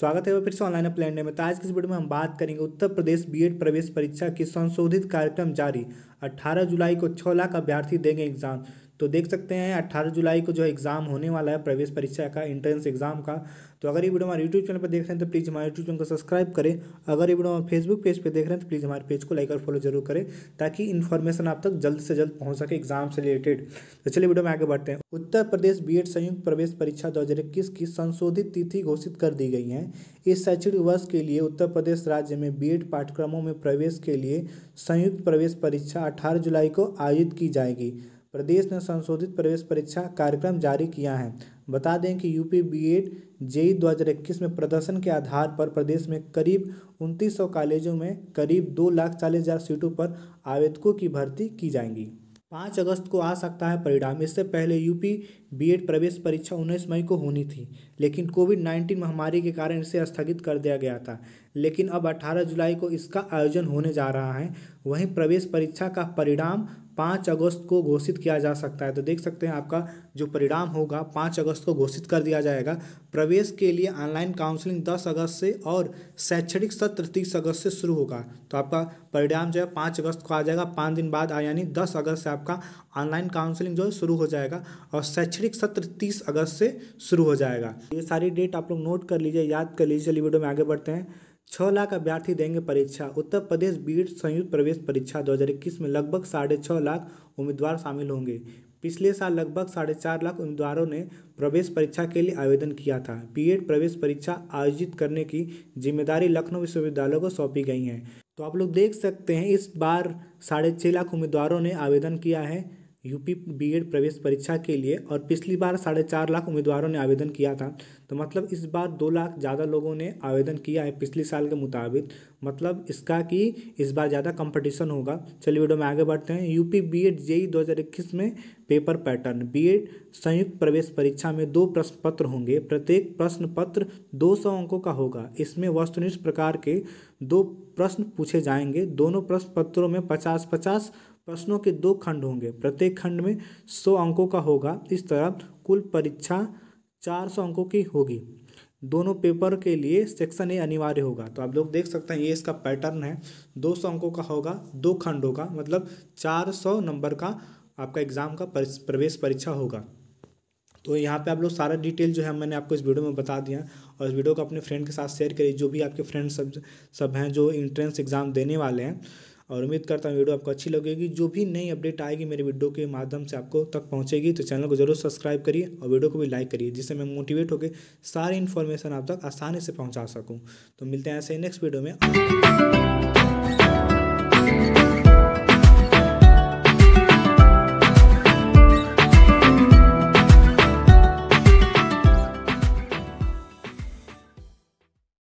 स्वागत है फिर से ऑनलाइन प्लान में। तो आज की इस वीडियो में हम बात करेंगे उत्तर प्रदेश बीएड प्रवेश परीक्षा की संशोधित कार्यक्रम जारी। 18 जुलाई को 6 लाख अभ्यर्थी देंगे एग्जाम। तो देख सकते हैं 18 जुलाई को जो एग्ज़ाम होने वाला है प्रवेश परीक्षा का, एंट्रेंस एग्जाम का। तो अगर ये वीडियो हमारे यूट्यूब चैनल पर देख रहे हैं तो प्लीज़ हमारे यूट्यूब चैनल को सब्सक्राइब करें। अगर ये वीडियो हमारे फेसबुक पेज पर देख रहे हैं तो प्लीज़ हमारे पेज को लाइक और फॉलो जरूर करें ताकि इन्फॉर्मेशन आप तक जल्द से जल्द पहुँच सके एग्जाम से रिलेटेड। तो चलिए वीडियो में आगे बढ़ते हैं। उत्तर प्रदेश बीएड संयुक्त प्रवेश परीक्षा 2021 की संशोधित तिथि घोषित कर दी गई है। इस शैक्षणिक वर्ष के लिए उत्तर प्रदेश राज्य में बीएड पाठ्यक्रमों में प्रवेश के लिए संयुक्त प्रवेश परीक्षा 18 जुलाई को आयोजित की जाएगी। प्रदेश ने संशोधित प्रवेश परीक्षा कार्यक्रम जारी किया है। बता दें कि यूपी बीएड जेईई 2021 में प्रदर्शन के आधार पर प्रदेश में करीब 2900 कॉलेजों में करीब 2,40,000 सीटों पर आवेदकों की भर्ती की जाएंगी। 5 अगस्त को आ सकता है परिणाम। इससे पहले यूपी बीएड प्रवेश परीक्षा 19 मई को होनी थी, लेकिन कोविड-19 महामारी के कारण इसे स्थगित कर दिया गया था। लेकिन अब 18 जुलाई को इसका आयोजन होने जा रहा है। वहीं प्रवेश परीक्षा का परिणाम 5 अगस्त को घोषित किया जा सकता है। तो देख सकते हैं आपका जो परिणाम होगा 5 अगस्त को घोषित कर दिया जाएगा। प्रवेश के लिए ऑनलाइन काउंसलिंग 10 अगस्त से और शैक्षणिक सत्र 30 अगस्त से शुरू होगा। तो आपका परिणाम जो है 5 अगस्त को आ जाएगा, 5 दिन बाद यानी 10 अगस्त से आपका ऑनलाइन काउंसलिंग जो है शुरू हो जाएगा और शैक्षणिक सत्र 30 अगस्त से शुरू हो जाएगा। ये सारी डेट आप लोग नोट कर लीजिए, याद कर लीजिए। चलिए वीडियो में आगे बढ़ते हैं। 6 लाख अभ्यर्थी देंगे परीक्षा। उत्तर प्रदेश बीएड संयुक्त प्रवेश परीक्षा 2021 में लगभग 6.5 लाख उम्मीदवार शामिल होंगे। पिछले साल लगभग 4.5 लाख उम्मीदवारों ने प्रवेश परीक्षा के लिए आवेदन किया था। बीएड प्रवेश परीक्षा आयोजित करने की जिम्मेदारी लखनऊ विश्वविद्यालय को सौंपी गई है। तो आप लोग देख सकते हैं इस बार 6.5 लाख उम्मीदवारों ने आवेदन किया है यूपी बीएड प्रवेश परीक्षा के लिए, और पिछली बार 4.5 लाख उम्मीदवारों ने आवेदन किया था। तो मतलब इस बार 2 लाख ज़्यादा लोगों ने आवेदन किया है पिछले साल के मुताबिक। मतलब इसका कि इस बार ज़्यादा कंपटीशन होगा। चलिए वीडियो में आगे बढ़ते हैं। यूपी बीएड जेईई 2021 में पेपर पैटर्न। बीएड संयुक्त प्रवेश परीक्षा में 2 प्रश्न पत्र होंगे। प्रत्येक प्रश्न पत्र 200 अंकों का होगा। इसमें वस्तुनिष्ठ प्रकार के 2 प्रश्न पूछे जाएंगे। दोनों प्रश्न पत्रों में 50-50 प्रश्नों के 2 खंड होंगे। प्रत्येक खंड में 100 अंकों का होगा। इस तरह कुल परीक्षा 400 अंकों की होगी। दोनों पेपर के लिए सेक्शन ए अनिवार्य होगा। तो आप लोग देख सकते हैं ये इसका पैटर्न है। 200 अंकों का होगा, 2 खंड होगा, मतलब 400 नंबर का आपका एग्ज़ाम का प्रवेश परीक्षा होगा। तो यहाँ पे आप लोग सारा डिटेल जो है मैंने आपको इस वीडियो में बता दिया, और इस वीडियो को अपने फ्रेंड के साथ शेयर करिए जो भी आपके फ्रेंड सब हैं जो एंट्रेंस एग्ज़ाम देने वाले हैं। और उम्मीद करता हूँ वीडियो आपको अच्छी लगेगी। जो भी नई अपडेट आएगी मेरे वीडियो के माध्यम से आपको तक पहुँचेगी। तो चैनल को जरूर सब्सक्राइब करिए और वीडियो को भी लाइक करिए, जिससे मैं मोटिवेट होकर सारी इन्फॉर्मेशन आप तक आसानी से पहुँचा सकूँ। तो मिलते हैं ऐसे ही नेक्स्ट वीडियो में।